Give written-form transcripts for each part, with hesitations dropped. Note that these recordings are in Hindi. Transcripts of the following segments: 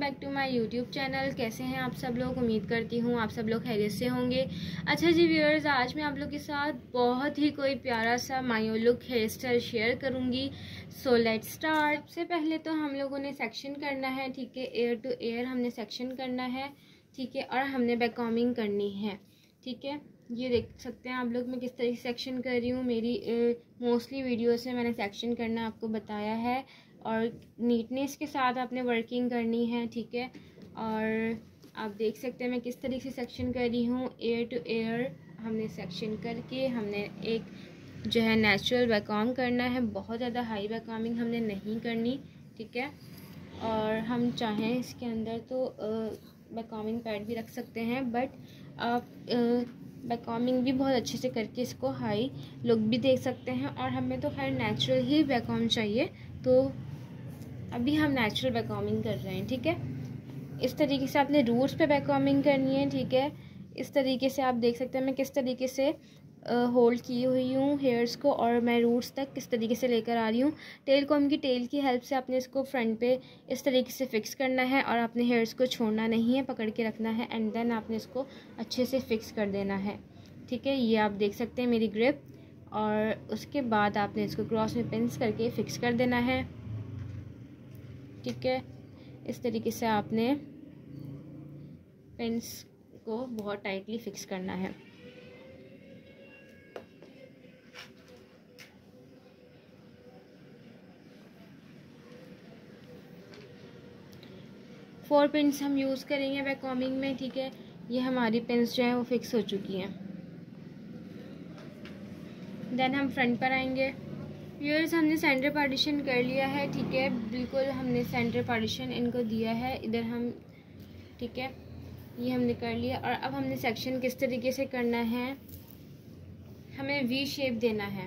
Back to my YouTube channel. कैसे हैं आप सब लोग? उम्मीद करती हूँ आप सब लोग खैरियत से होंगे। अच्छा जी व्यूअर्स, आज मैं आप लोग के साथ बहुत ही कोई प्यारा सा मायो लुक हेयर स्टाइल शेयर करूँगी। So let's start. सबसे पहले तो हम लोगों ने सेक्शन करना है, ठीक है। एयर टू एयर हमने सेक्शन करना है, ठीक है। और हमने बैक कॉम्बिंग करनी है, ठीक है। ये देख सकते हैं आप लोग मैं किस तरह से सेक्शन कर रही हूँ। मेरी मोस्टली वीडियो से मैंने सेक्शन करना आपको बताया है और नीटनेस के साथ आपने वर्किंग करनी है, ठीक है। और आप देख सकते हैं मैं किस तरीके से सेक्शन कर रही हूँ। एयर टू एयर हमने सेक्शन करके हमने एक जो है नेचुरल वैकॉम करना है। बहुत ज़्यादा हाई वैकॉमिंग हमने नहीं करनी, ठीक है। और हम चाहें इसके अंदर तो वैकॉमिंग पैड भी रख सकते हैं, बट आप वैकॉमिंग भी बहुत अच्छे से करके इसको हाई लुक भी देख सकते हैं। और हमें तो खैर नेचुरल ही वैकॉम चाहिए, तो अभी हम नेचुरल वैकॉमिंग कर रहे हैं, ठीक है। इस तरीके से आपने रूट्स पे वैकॉमिंग करनी है, ठीक है। इस तरीके से आप देख सकते हैं मैं किस तरीके से होल्ड की हुई हूँ हेयर्स को, और मैं रूट्स तक किस तरीके से लेकर आ रही हूँ। टेल कॉम की टेल की हेल्प से आपने इसको फ्रंट पे इस तरीके से फिक्स करना है और आपने हेयर्स को छोड़ना नहीं है, पकड़ के रखना है एंड देन आपने इसको अच्छे से फिक्स कर देना है, ठीक है। ये आप देख सकते हैं मेरी ग्रिप। और उसके बाद आपने इसको क्रॉस में पिंस करके फिक्स कर देना है, ठीक है। इस तरीके से आपने पिंस को बहुत टाइटली फिक्स करना है। फोर पिंस हम यूज़ करेंगे वैकॉमिंग में, ठीक है। ये हमारी पिंस जो है वो फिक्स हो चुकी हैं। देन हम फ्रंट पर आएंगे। व्यूअर्स, हमने सेंटर पार्टीशन कर लिया है, ठीक है। बिल्कुल हमने सेंटर पार्टीशन इनको दिया है इधर हम, ठीक है। ये हमने कर लिया। और अब हमने सेक्शन किस तरीके से करना है, हमें वी शेप देना है,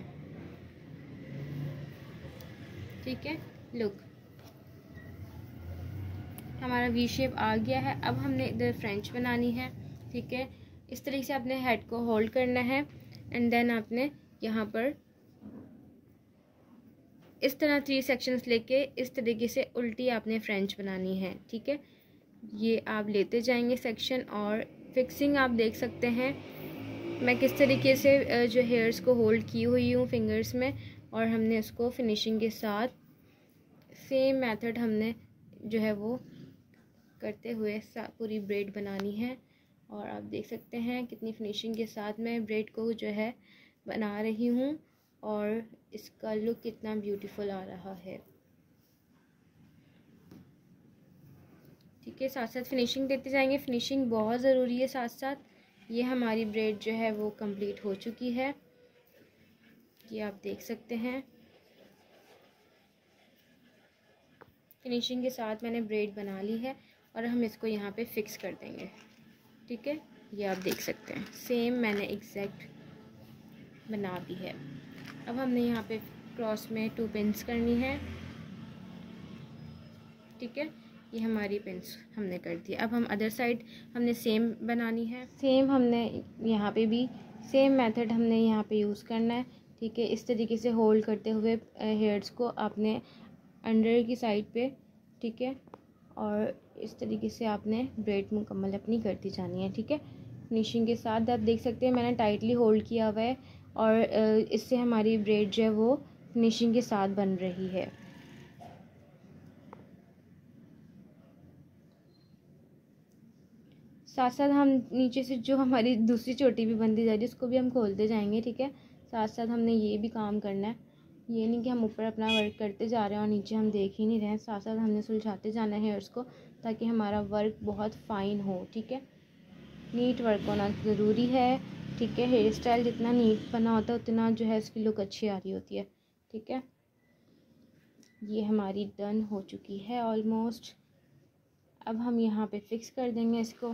ठीक है। लुक हमारा वी शेप आ गया है। अब हमने इधर फ्रेंच बनानी है, ठीक है। इस तरीके से अपने हेड को होल्ड करना है एंड देन आपने यहाँ पर इस तरह 3 सेक्शंस लेके इस तरीके से उल्टी आपने फ्रेंच बनानी है, ठीक है। ये आप लेते जाएंगे सेक्शन। और फिक्सिंग आप देख सकते हैं मैं किस तरीके से जो हेयर्स को होल्ड की हुई हूँ फिंगर्स में, और हमने उसको फिनिशिंग के साथ सेम मेथड हमने जो है वो करते हुए पूरी ब्रेड बनानी है। और आप देख सकते हैं कितनी फिनिशिंग के साथ मैं ब्रेड को जो है बना रही हूँ और इसका लुक कितना ब्यूटीफुल आ रहा है, ठीक है। साथ साथ फिनिशिंग देते जाएंगे, फिनिशिंग बहुत ज़रूरी है साथ साथ। ये हमारी ब्रेड जो है वो कंप्लीट हो चुकी है, ये आप देख सकते हैं। फिनिशिंग के साथ मैंने ब्रेड बना ली है और हम इसको यहाँ पे फिक्स कर देंगे, ठीक है। ये आप देख सकते हैं सेम मैंने एग्जैक्ट बना दी है। अब हमने यहाँ पे क्रॉस में 2 पिंस करनी है, ठीक है। ये हमारी पिंस हमने कर दी। अब हम अदर साइड हमने सेम बनानी है। सेम हमने यहाँ पे भी सेम मेथड हमने यहाँ पे यूज़ करना है, ठीक है। इस तरीके से होल्ड करते हुए हेयर्स को आपने अंडर की साइड पे, ठीक है। और इस तरीके से आपने ब्रेड मुकम्मल अपनी करती जानी है, ठीक है। फिनिशिंग के साथ आप देख सकते हैं मैंने टाइटली होल्ड किया हुआ है और इससे हमारी ब्रेड जो है वो फिनिशिंग के साथ बन रही है। साथ साथ हम नीचे से जो हमारी दूसरी चोटी भी बनती जा रही है उसको भी हम खोलते जाएंगे, ठीक है। साथ साथ हमने ये भी काम करना है। ये नहीं कि हम ऊपर अपना वर्क करते जा रहे हैं और नीचे हम देख ही नहीं रहे हैं। साथ साथ हमने सुलझाते जाना है हेयर्स को ताकि हमारा वर्क बहुत फ़ाइन हो, ठीक है। नीट वर्क होना ज़रूरी है, ठीक है। हेयर स्टाइल जितना नीट बना होता है उतना जो है उसकी लुक अच्छी आ रही होती है, ठीक है। ये हमारी डन हो चुकी है ऑलमोस्ट। अब हम यहाँ पे फिक्स कर देंगे इसको।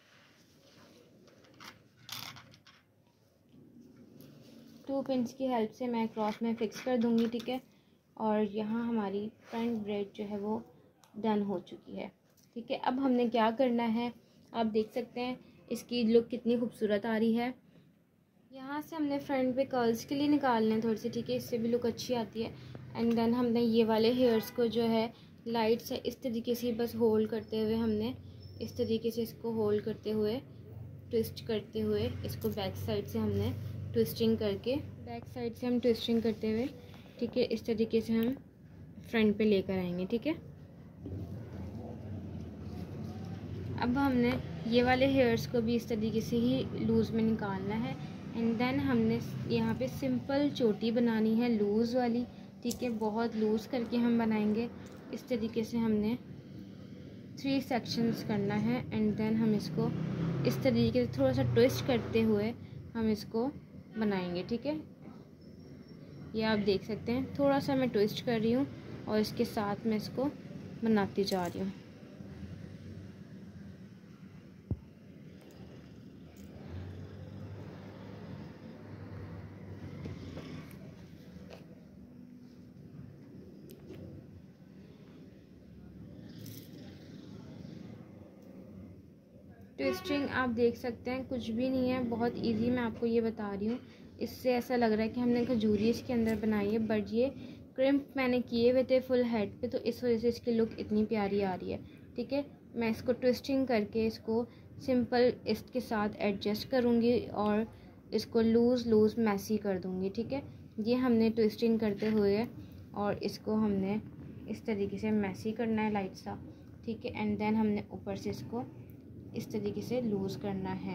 टू पिंस की हेल्प से मैं क्रॉस में फ़िक्स कर दूँगी, ठीक है। और यहाँ हमारी फ्रंट ब्रेड जो है वो डन हो चुकी है, ठीक है। अब हमने क्या करना है आप देख सकते हैं इसकी लुक कितनी खूबसूरत आ रही है। यहाँ से हमने फ्रंट पे कर्ल्स के लिए निकालने हैं थोड़ी सी, ठीक है। इससे भी लुक अच्छी आती है। एंड देन हमने ये वाले हेयर्स को जो है लाइट से इस तरीके से बस होल्ड करते हुए हमने इस तरीके से इसको होल्ड करते हुए ट्विस्ट करते हुए इसको बैक साइड से हमने ट्विस्टिंग करके बैक साइड से हम ट्विस्टिंग करते हुए, ठीक है, इस तरीके से हम फ्रंट पे लेकर आएंगे। ठीक है, अब हमने ये वाले हेयर्स को भी इस तरीके से ही लूज़ में निकालना है। एंड देन हमने यहाँ पे सिंपल चोटी बनानी है लूज़ वाली। ठीक है, बहुत लूज़ करके हम बनाएंगे। इस तरीके से हमने 3 सेक्शंस करना है। एंड देन हम इसको इस तरीके से थोड़ा सा ट्विस्ट करते हुए हम इसको बनाएंगे। ठीक है, ये आप देख सकते हैं, थोड़ा सा मैं ट्विस्ट कर रही हूँ और इसके साथ मैं इसको बनाती जा रही हूँ। ट्विस्टिंग आप देख सकते हैं कुछ भी नहीं है, बहुत इजी मैं आपको ये बता रही हूँ। इससे ऐसा लग रहा है कि हमने खजूरी इसके अंदर बनाई है, बट ये क्रिम्प मैंने किए हुए थे फुल हेड पे, तो इस वजह से इसकी लुक इतनी प्यारी आ रही है। ठीक है, मैं इसको ट्विस्टिंग करके इसको सिंपल इसके साथ एडजस्ट करूँगी और इसको लूज़ मैसी कर दूँगी। ठीक है, ये हमने ट्विस्टिंग करते हुए और इसको हमने इस तरीके से मैसी करना है लाइट सा। ठीक है, एंड देन हमने ऊपर से इसको इस तरीके से लूज़ करना है।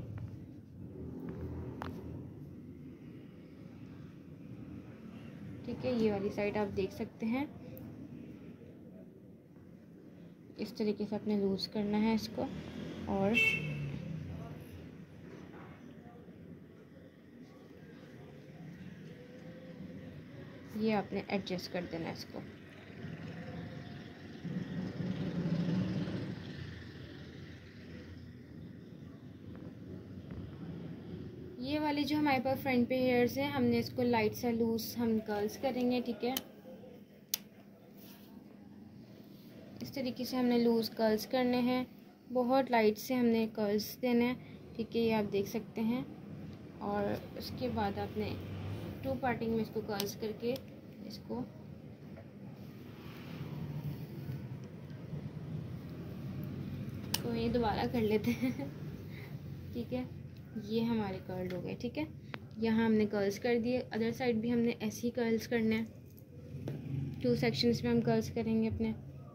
ठीक है, ये वाली साइड आप देख सकते हैं, इस तरीके से आपने लूज़ करना है इसको और ये आपने एडजस्ट कर देना है इसको। ये वाली जो हमारे पास फ्रंट पे हेयर्स हैं, हमने इसको लाइट सा लूज हम कर्ल्स करेंगे। ठीक है, इस तरीके से हमने लूज़ कर्ल्स करने हैं, बहुत लाइट से हमने कर्ल्स देने हैं। ठीक है, ये आप देख सकते हैं। और उसके बाद आपने 2 पार्टिंग में इसको कर्ल्स करके इसको ये दोबारा कर लेते हैं। ठीक है, ये हमारे कर्ल हो गए। ठीक है, यहाँ हमने कर्ल्स कर दिए, अदर साइड भी हमने ऐसे ही कर्ल्स करने हैं। 2 सेक्शंस में हम कर्ल्स करेंगे अपने।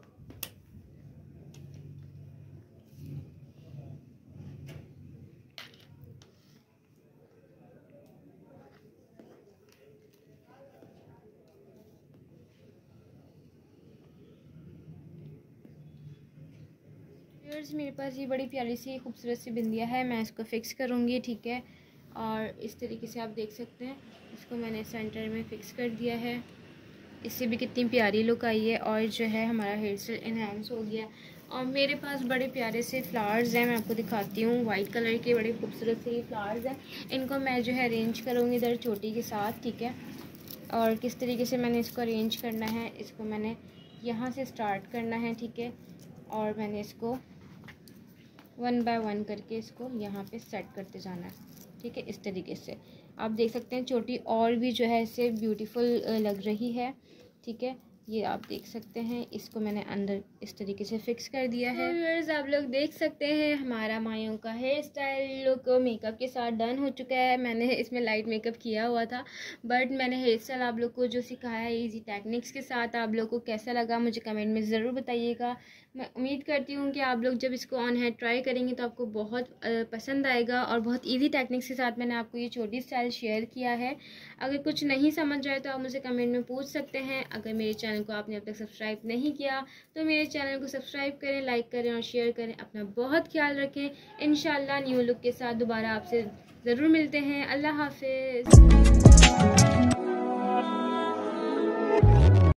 मेरे पास ये बड़ी प्यारी सी खूबसूरत सी बिंदिया है, मैं इसको फिक्स करूँगी। ठीक है, और इस तरीके से आप देख सकते हैं, इसको मैंने सेंटर में फ़िक्स कर दिया है। इससे भी कितनी प्यारी लुक आई है और जो है हमारा हेयर स्टाइल इन्हांस हो गया। और मेरे पास बड़े प्यारे से फ्लावर्स हैं, मैं आपको दिखाती हूँ। वाइट कलर के बड़े खूबसूरत से फ्लावर्स हैं, इनको मैं जो है अरेंज करूँगी इधर चोटी के साथ। ठीक है, और किस तरीके से मैंने इसको अरेंज करना है, इसको मैंने यहाँ से स्टार्ट करना है। ठीक है, और मैंने इसको 1 बाय 1 करके इसको यहाँ पे सेट करते जाना है। ठीक है, इस तरीके से आप देख सकते हैं चोटी और भी जो है इससे ब्यूटीफुल लग रही है। ठीक है, ये आप देख सकते हैं, इसको मैंने अंदर इस तरीके से फिक्स कर दिया है। व्यूअर्स, आप लोग देख सकते हैं हमारा मायों का हेयर स्टाइल लुक मेकअप के साथ डन हो चुका है। मैंने इसमें लाइट मेकअप किया हुआ था, बट मैंने हेयर स्टाइल आप लोग को जो सिखाया है इजी टेक्निक्स के साथ, आप लोग को कैसा लगा मुझे कमेंट में ज़रूर बताइएगा। मैं उम्मीद करती हूँ कि आप लोग जब इसको ऑन हेयर ट्राई करेंगे तो आपको बहुत पसंद आएगा। और बहुत इजी टेक्निक्स के साथ मैंने आपको ये चोटी स्टाइल शेयर किया है। अगर कुछ नहीं समझ आए तो आप मुझे कमेंट में पूछ सकते हैं। अगर मेरे चैनल को आपने अब तक सब्सक्राइब नहीं किया तो मेरे चैनल को सब्सक्राइब करें, लाइक करें और शेयर करें। अपना बहुत ख्याल रखें। इंशाल्लाह न्यू लुक के साथ दोबारा आपसे ज़रूर मिलते हैं। अल्लाह हाफिज़।